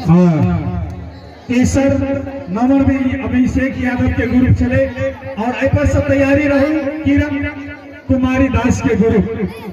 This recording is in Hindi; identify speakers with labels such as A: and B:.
A: तेसर नंबर में अभिषेक यादव के ग्रुप चले और एपर से तैयारी रही किरण कुमारी दास के ग्रुप।